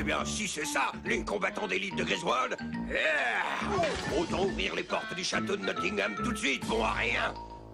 bien, si c'est ça, les combattants d'élite de Griswold, autant ouvrir les portes du château de Nottingham tout de suite, bon à rien.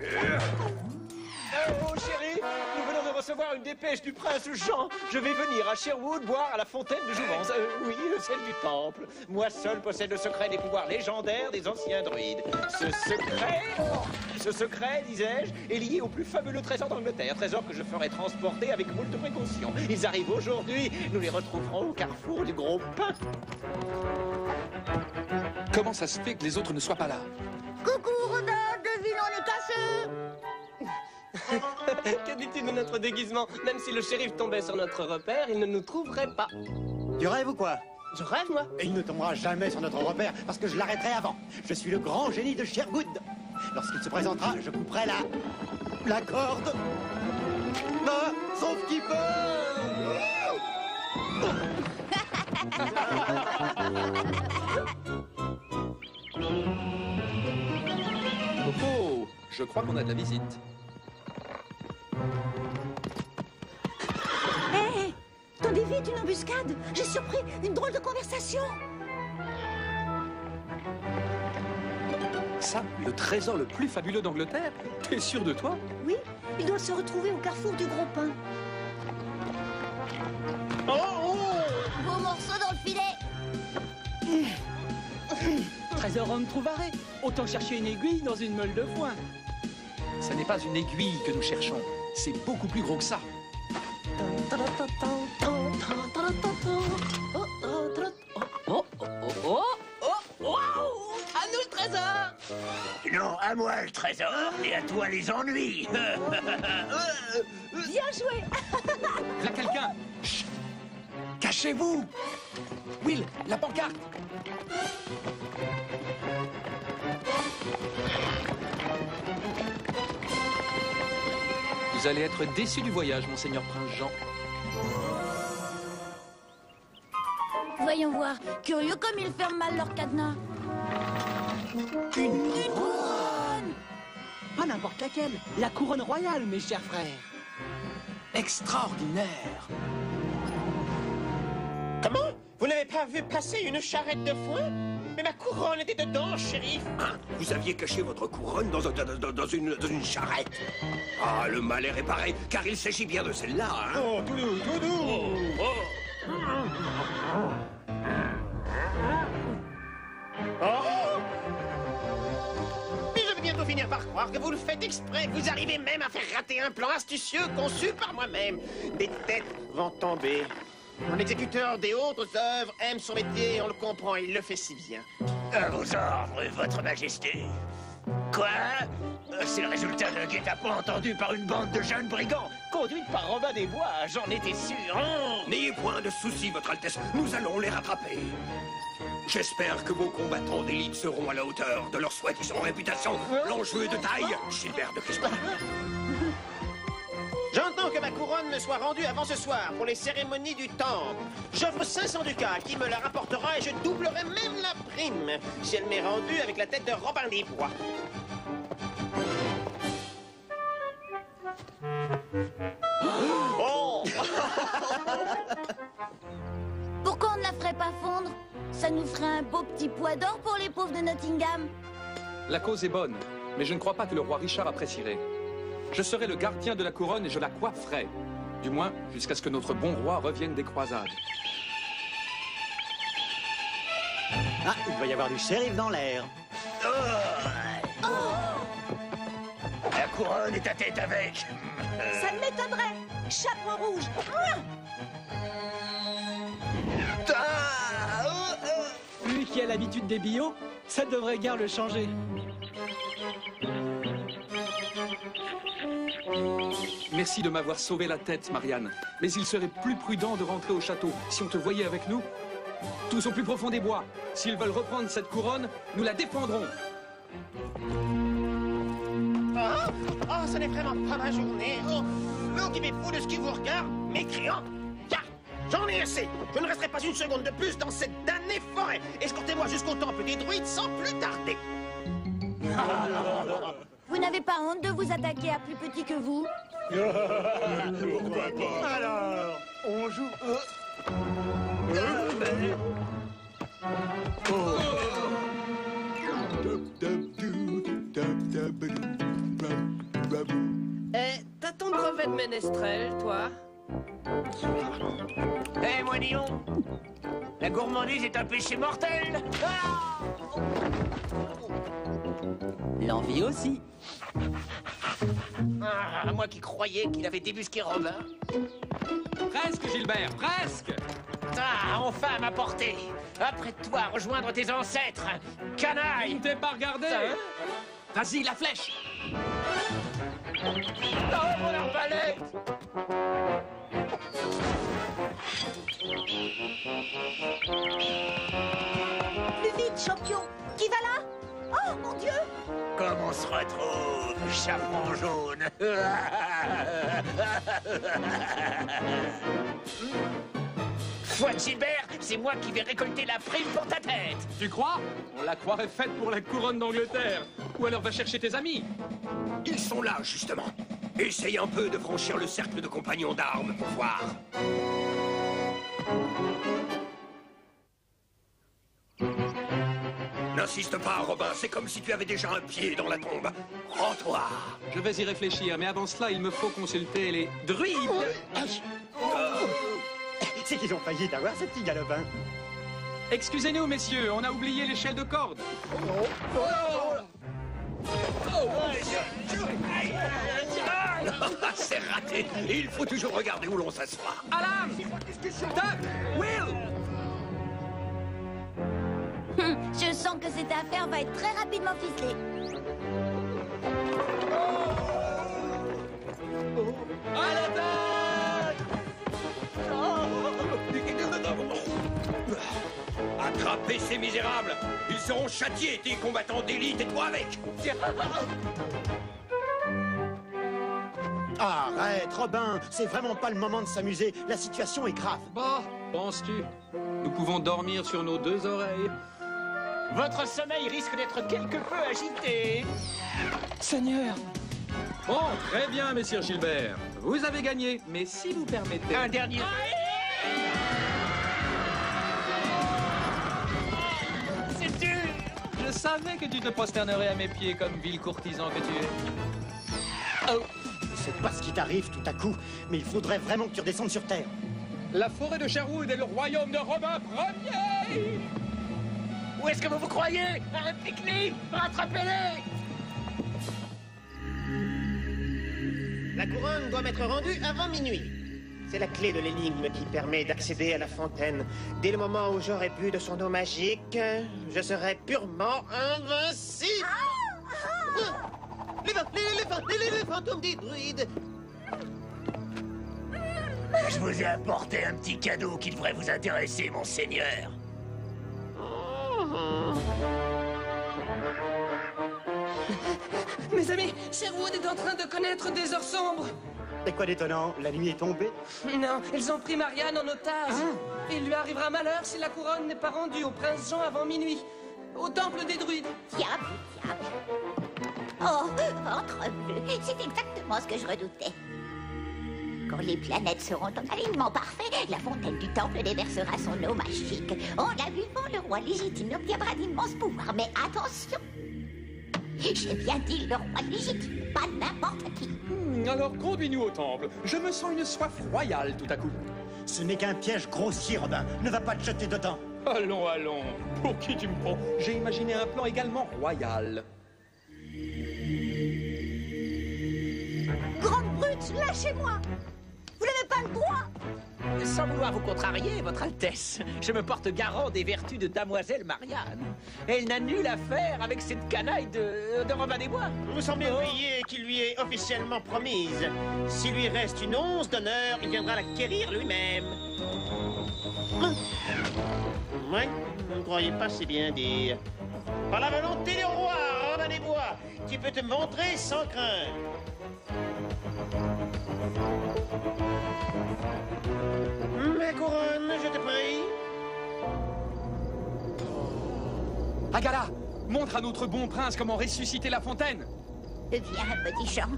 Oh chérie, nous venons de recevoir une dépêche du prince Jean. Je vais venir à Sherwood boire à la fontaine de Jouvence. Oui, celle du temple. Moi seul possède le secret des pouvoirs légendaires des anciens druides. Ce secret, disais-je, est lié au plus fabuleux trésor d'Angleterre. Trésor que je ferai transporter avec moult précaution. Ils arrivent aujourd'hui. Nous les retrouverons au carrefour du Gros Pain. Comment ça se fait que les autres ne soient pas là? Coucou, Rodin, devine, on est caché. Que dis-tu de notre déguisement? Même si le shérif tombait sur notre repère, il ne nous trouverait pas. Tu rêves ou quoi? Je rêve, moi. Et il ne tombera jamais sur notre repère parce que je l'arrêterai avant. Je suis le grand génie de Sherwood. Lorsqu'il se présentera, je couperai la corde. Ah, sauf qu'il peut. Oh, je crois qu'on a de la visite. Hé, ton défi est une embuscade. J'ai surpris une drôle de conversation. Ça, le trésor le plus fabuleux d'Angleterre? T'es sûr de toi? Oui, ils doivent se retrouver au carrefour du Gros Pain. Beau morceau dans le filet. Trésor homme trouvaré. Autant chercher une aiguille dans une meule de foin. Ce n'est pas une aiguille que nous cherchons. C'est beaucoup plus gros que ça. À nous le trésor! Non, à moi le trésor, et à toi les ennuis. Bien joué. Là, quelqu'un! Chut! Cachez-vous! Will, la pancarte! Vous allez être déçu du voyage, monseigneur Prince Jean. Voyons voir. Curieux comme ils ferment mal leur cadenas. Une couronne! Pas n'importe laquelle. La couronne royale, mes chers frères. Extraordinaire! Comment? Vous n'avez pas vu passer une charrette de foin? Mais ma couronne était dedans, shérif. Hein? Vous aviez caché votre couronne dans une charrette. Ah, le mal est réparé, car il s'agit bien de celle-là, hein? Oh, tout doux, tout doux. Mais je vais bientôt finir par croire que vous le faites exprès. Vous arrivez même à faire rater un plan astucieux conçu par moi-même. Des têtes vont tomber. Mon exécuteur des autres œuvres aime son métier, on le comprend, il le fait si bien. À vos ordres, votre majesté. Quoi? C'est le résultat d'un guet-apens entendu par une bande de jeunes brigands. Conduite par Robin des Bois, j'en étais sûr. N'ayez point de soucis, votre Altesse, nous allons les rattraper. J'espère que vos combattants d'élite seront à la hauteur de leur soi-disant réputation. L'enjeu est de taille, Gilbert de Griswold. J'entends que ma couronne me soit rendue avant ce soir pour les cérémonies du temple. J'offre 500 ducats qui me la rapportera et je doublerai même la prime si elle m'est rendue avec la tête de Robin des Bois. Oh! Pourquoi on ne la ferait pas fondre? Ça nous ferait un beau petit poids d'or pour les pauvres de Nottingham. La cause est bonne, mais je ne crois pas que le roi Richard apprécierait. Je serai le gardien de la couronne et je la coifferai. Du moins, jusqu'à ce que notre bon roi revienne des croisades. Ah, il doit y avoir du shérif dans l'air. La couronne et ta tête avec. Ça ne m'étonnerait. Chaperon rouge. Lui qui a l'habitude des bio, ça devrait guère le changer. Merci de m'avoir sauvé la tête, Marianne. Mais il serait plus prudent de rentrer au château. Si on te voyait avec nous, tous au plus profond des bois. S'ils veulent reprendre cette couronne, nous la défendrons. Oh, ce n'est vraiment pas ma journée. Oh, mais occupez-vous de ce qui vous regarde, mécréant. Car j'en ai assez. Je ne resterai pas une seconde de plus dans cette damnée forêt. Escortez-moi jusqu'au temple des druides sans plus tarder. Vous n'avez pas honte de vous attaquer à plus petit que vous? Alors, on joue... T'as ton brevet de ménestrel, toi? Eh, moignon, la gourmandise est un péché mortel. L'envie aussi. Ah, moi qui croyais qu'il avait débusqué Robin. Presque, Gilbert, presque. Ah, enfin à ma portée. Apprête-toi à rejoindre tes ancêtres. Canaille. T'es pas regardé. Vas-y, la flèche. Oh, mon arbalète. Plus vite, champion. Qui va là? Oh, mon Dieu! Comme on se retrouve, chaperon jaune. Foi de Gilbert, c'est moi qui vais récolter la prime pour ta tête. Tu crois? On la croirait faite pour la couronne d'Angleterre. Ou alors va chercher tes amis. Ils sont là, justement. Essaye un peu de franchir le cercle de compagnons d'armes pour voir. N'insiste pas, Robin, c'est comme si tu avais déjà un pied dans la tombe. Rends-toi. Je vais y réfléchir, mais avant cela, il me faut consulter les druides. C'est qu'ils ont failli d'avoir ce petit galopin. Excusez-nous, messieurs, on a oublié l'échelle de corde. C'est raté. Il faut toujours regarder où l'on s'assoit. Alan! Doc! Will! Je sens que cette affaire va être très rapidement ficelée. À l'attaque! Attrapez ces misérables. Ils seront châtiés, tes combattants d'élite, et toi avec. Arrête, Robin, c'est vraiment pas le moment de s'amuser. La situation est grave. Bah, penses-tu? Nous pouvons dormir sur nos deux oreilles. Votre sommeil risque d'être quelque peu agité. Seigneur! Bon, très bien, messire Gilbert. Vous avez gagné, mais si vous permettez... Un dernier. C'est dur. Je savais que tu te prosternerais à mes pieds comme vil courtisan que tu es. Oh, je sais pas ce qui t'arrive tout à coup, mais il faudrait vraiment que tu redescendes sur Terre. La forêt de Sherwood est le royaume de Robin Ier! Où est-ce que vous croyez? Réplique-les! Rattrapez-les! La couronne doit m'être rendue avant minuit. C'est la clé de l'énigme qui permet d'accéder à la fontaine. Dès le moment où j'aurai bu de son eau magique, je serai purement invincible. Les fantômes des druides. Je vous ai apporté un petit cadeau qui devrait vous intéresser, mon seigneur. Mes amis, Sherwood est en train de connaître des heures sombres. Et quoi d'étonnant, la nuit est tombée? Non, ils ont pris Marianne en otage. Il lui arrivera malheur si la couronne n'est pas rendue au prince Jean avant minuit. Au temple des druides. Diable, diable. Oh, ventre bleu, c'est exactement ce que je redoutais. Quand les planètes seront en alignement parfait, la fontaine du temple déversera son eau magique. En la buvant, le roi légitime obtiendra d'immenses pouvoirs. Mais attention! J'ai bien dit le roi légitime, pas n'importe qui. Alors conduis-nous au temple. Je me sens une soif royale tout à coup. Ce n'est qu'un piège grossier, Robin. Ne va pas te jeter dedans. Allons, allons. Pour qui tu me prends? J'ai imaginé un plan également royal. Grande brute, lâchez-moi! Vous n'avez pas le droit! Sans vouloir vous contrarier, votre Altesse, je me porte garant des vertus de Damoiselle Marianne. Elle n'a nul à faire avec cette canaille de Robin des Bois. Vous semblez oublier qu'il lui est officiellement promise. S'il lui reste une once d'honneur, il viendra l'acquérir lui-même. Ouais, vous ne croyez pas si bien dire. Par la volonté du roi, Robin des Bois, tu peux te montrer sans crainte. Ma couronne, je te prie. Agala, montre à notre bon prince comment ressusciter la fontaine. Viens, petit Jean.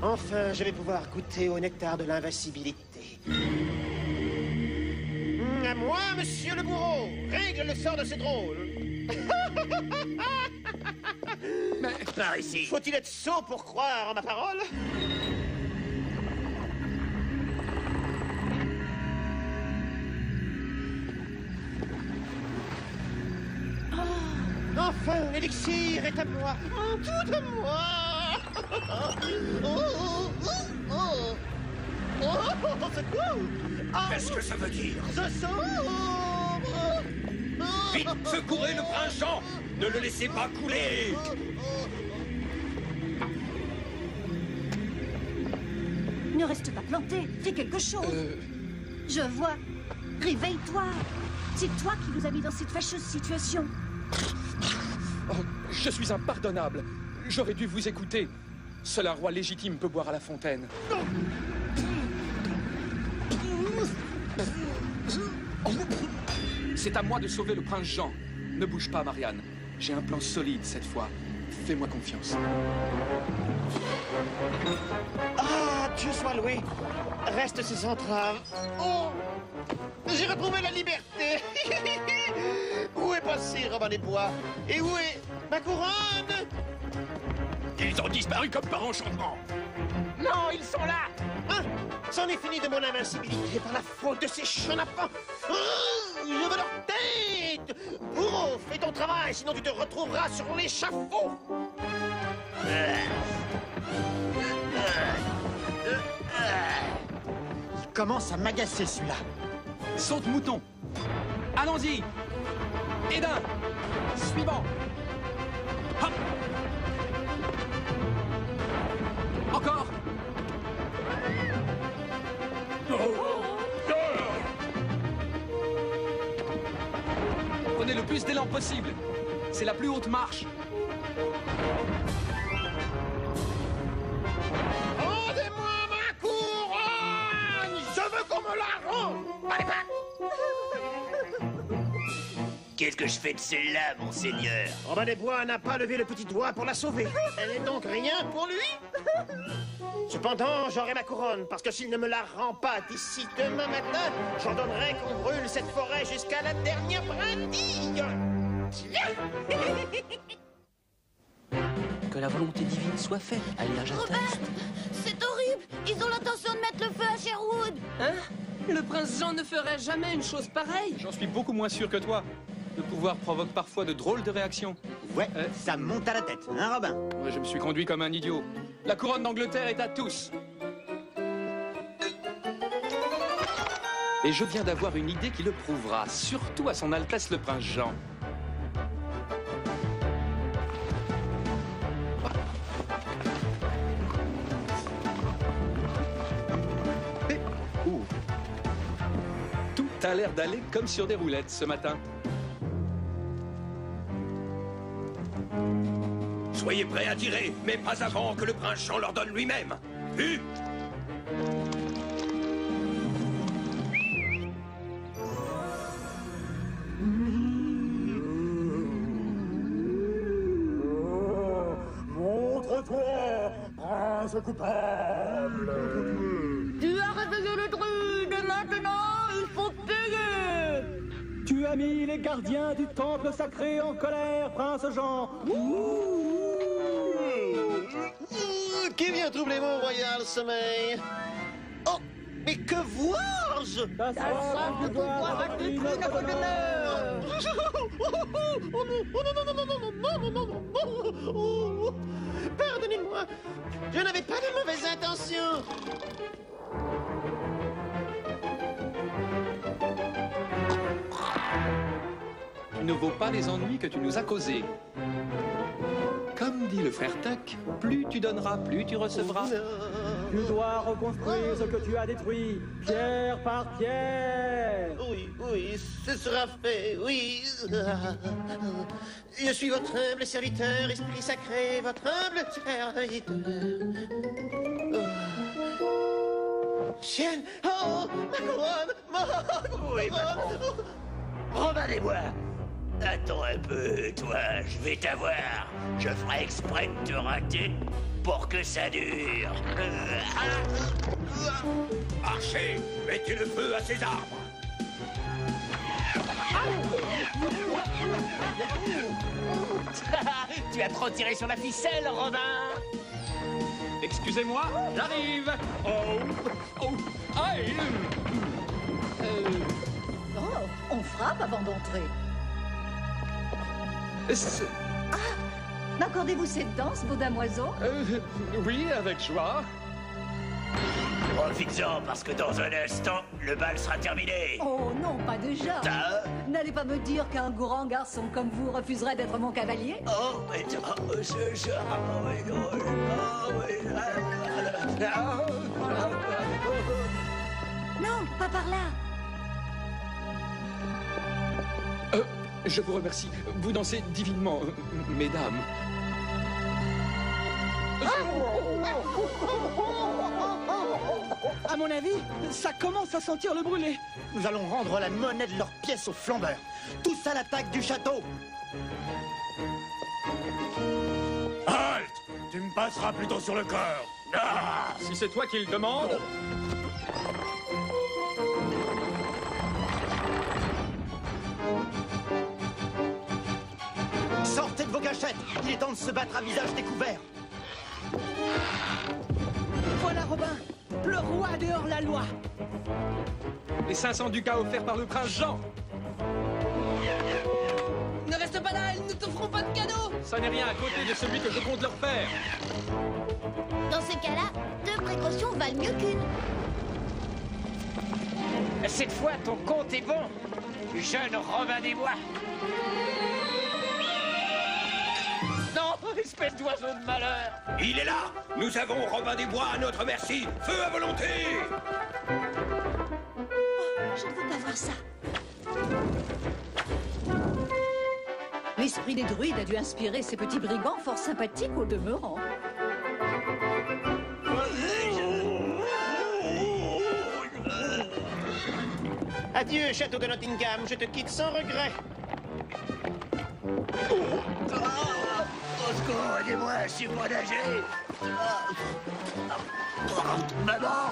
Enfin, je vais pouvoir goûter au nectar de l'invincibilité. À moi, monsieur le bourreau. Règle le sort de ces drôles. Mais par ici. Faut-il être sot pour croire en ma parole? Enfin, l'élixir est à moi. Oh, tout à moi. Oh, c'est quoi? Qu'est-ce que ça veut dire? Ça sombre. Vite, secourez le prince Jean! Ne le laissez pas couler! Ne reste pas planté, fais quelque chose. Je vois. Réveille-toi. C'est toi qui nous as mis dans cette fâcheuse situation. Oh, je suis impardonnable. J'aurais dû vous écouter. Seul un roi légitime peut boire à la fontaine. C'est à moi de sauver le prince Jean. Ne bouge pas, Marianne. J'ai un plan solide cette fois. Fais-moi confiance. Ah, Dieu soit loué. Reste ces entraves. Oh, j'ai retrouvé la liberté. Où est passé Robin des Bois? Et où est ma couronne? Ils ont disparu comme par enchantement. Non, ils sont là. Hein? C'en est fini de mon invincibilité par la faute de ces chenapans. Je veux leur tête. Bourreau, fais ton travail, sinon tu te retrouveras sur l'échafaud. Il commence à m'agacer, celui-là. Saute mouton. Allons-y. Edin. Suivant. Hop. Encore. Prenez le plus d'élan possible. C'est la plus haute marche. Rendez-moi ma couronne. Je veux qu'on me la rende. Allez, pas. Qu'est-ce que je fais de celle-là, monseigneur? Robin des Bois n'a pas levé le petit doigt pour la sauver. Elle n'est donc rien pour lui. Cependant, j'aurai ma couronne, parce que s'il ne me la rend pas d'ici demain matin, j'ordonnerai qu'on brûle cette forêt jusqu'à la dernière brindille. Que la volonté divine soit faite, Alliage Robert, c'est horrible. Ils ont l'intention de mettre le feu à Sherwood. Hein? Le prince Jean ne ferait jamais une chose pareille. J'en suis beaucoup moins sûr que toi. Le pouvoir provoque parfois de drôles de réactions. Ouais, ça me monte à la tête, hein, Robin? Ouais, je me suis conduit comme un idiot. La couronne d'Angleterre est à tous. Et je viens d'avoir une idée qui le prouvera, surtout à son Altesse le Prince Jean. Tout a l'air d'aller comme sur des roulettes ce matin. Soyez prêts à tirer, mais pas avant que le prince Jean leur donne lui-même. Vu? Montre-toi, prince coupable. Tu as réveillé le druide et maintenant il faut payer. Tu as mis les gardiens du temple sacré en colère, prince Jean. Qui vient troubler mon royal sommeil? Oh, mais que vois-je? Ta soif de pouvoir a détruit notre honneur. Oh non, oh non, non, non, non, non, non, non, non, non, oh, pardonnez-moi, je n'avais pas de mauvaises intentions. Tu ne vaux pas les ennuis que tu nous as causés. Comme dit le frère Tuck, plus tu donneras, plus tu recevras. Tu dois reconstruire ce que tu as détruit, pierre par pierre. Oui, oui, ce sera fait, oui. Je suis votre humble serviteur, esprit sacré, votre humble serviteur. Chienne, oh, ma couronne, ma couronne. Robin des Bois. Attends un peu, toi, je vais t'avoir. Je ferai exprès de te rater pour que ça dure. Archer, mettez le feu à ces arbres. Tu as trop tiré sur la ficelle, Robin. Excusez-moi, j'arrive. Aïe. Oh, on frappe avant d'entrer. M'accordez-vous cette danse, beau damoiseau? Oui, avec joie. Profites-en, parce que dans un instant, le bal sera terminé. Oh non, pas déjà. Ah. N'allez pas me dire qu'un grand garçon comme vous refuserait d'être mon cavalier? Oh, mais c'est ça. Non, pas par là. Je vous remercie. Vous dansez divinement, mesdames. À mon avis, ça commence à sentir le brûlé. Nous allons rendre la monnaie de leurs pièces aux flambeurs. Tous à l'attaque du château. Halte! Tu me passeras plutôt sur le cœur. Ah! Si c'est toi qui le demandes. Sortez de vos cachettes. Il est temps de se battre à visage découvert. Voilà, Robin. Le roi a dehors la loi. Les 500 ducats offerts par le prince Jean. Ne reste pas là, ils ne t'offront pas de cadeau. Ça n'est rien à côté de celui que je compte leur faire. Dans ce cas-là, 2 précautions valent mieux qu'une. Cette fois, ton compte est bon, jeune Robin des Bois. Non, espèce d'oiseau de malheur. Il est là! Nous avons Robin des Bois à notre merci! Feu à volonté! Je ne veux pas voir ça. L'esprit des druides a dû inspirer ces petits brigands fort sympathiques au demeurant. Adieu, château de Nottingham, je te quitte sans regret. Au secours, aidez-moi, je suis pas nager. Maman!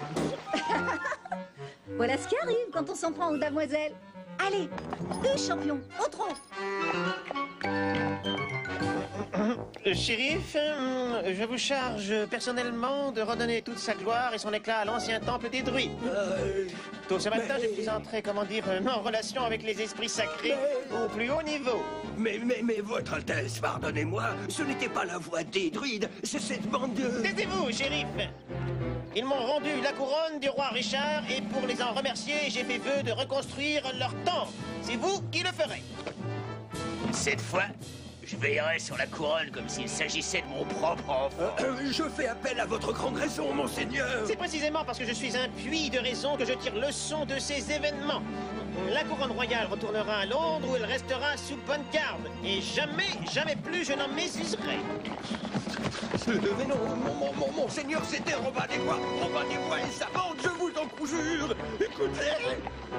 Voilà ce qui arrive quand on s'en prend aux damoiselles. Allez, 2 champions, au trot. Shérif, je vous charge personnellement de redonner toute sa gloire et son éclat à l'ancien temple des druides. Tôt ce matin, je suis entré, en relation avec les esprits sacrés au plus haut niveau. Mais votre Altesse, pardonnez-moi, ce n'était pas la voix des druides, c'est cette bande de... Taisez-vous, shérif. Ils m'ont rendu la couronne du roi Richard et pour les en remercier, j'ai fait vœu de reconstruire leur temple. C'est vous qui le ferez. Cette fois, je veillerai sur la couronne comme s'il s'agissait de mon propre enfant. Je fais appel à votre grande raison, monseigneur. C'est précisément parce que je suis un puits de raison que je tire leçon de ces événements. La couronne royale retournera à Londres où elle restera sous bonne garde. Et jamais, jamais plus je n'en mésuserai. Mais non, monseigneur, c'était Robin des Bois. Robin des Bois et sa bande, je vous en conjure. Écoutez.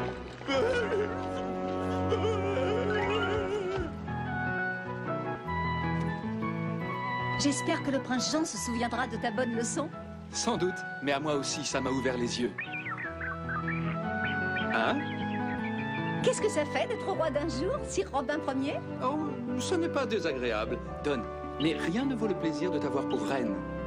J'espère que le prince Jean se souviendra de ta bonne leçon. Sans doute, mais à moi aussi, ça m'a ouvert les yeux. Hein? Qu'est-ce que ça fait d'être roi d'un jour, Sir Robin Ier? Oh, ce n'est pas désagréable. Donne, mais rien ne vaut le plaisir de t'avoir pour reine.